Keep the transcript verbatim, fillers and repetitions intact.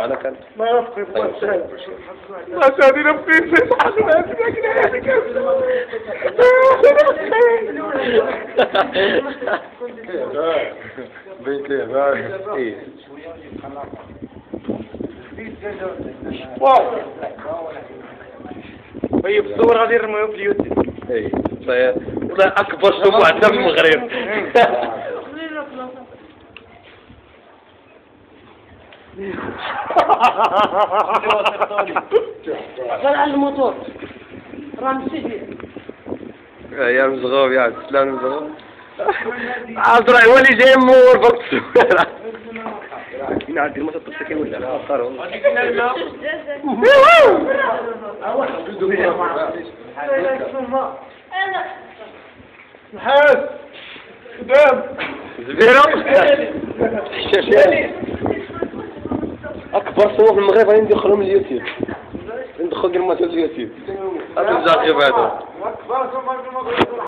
انا كان ما يفقد ما سهل ما سهل نفقد في حسناتك بيت ليه ايه واو طيب الصور غادي نرميو في اليوتيوب ايه صحيح والله اكبر سموع عندنا في المغرب قال على الموتور راه مسجل يا مزغوب يا سلام مزغوب عاد راه هو اللي جاي مور فوق السويره كاين عندي الموتور تسكي ولا اخر والله نحاس قدام زبيرة اكبر صور في المغرب غادي ندخلهم اليوتيوب ندخل الماتش اليوتيوب هذا الجاكيب هذا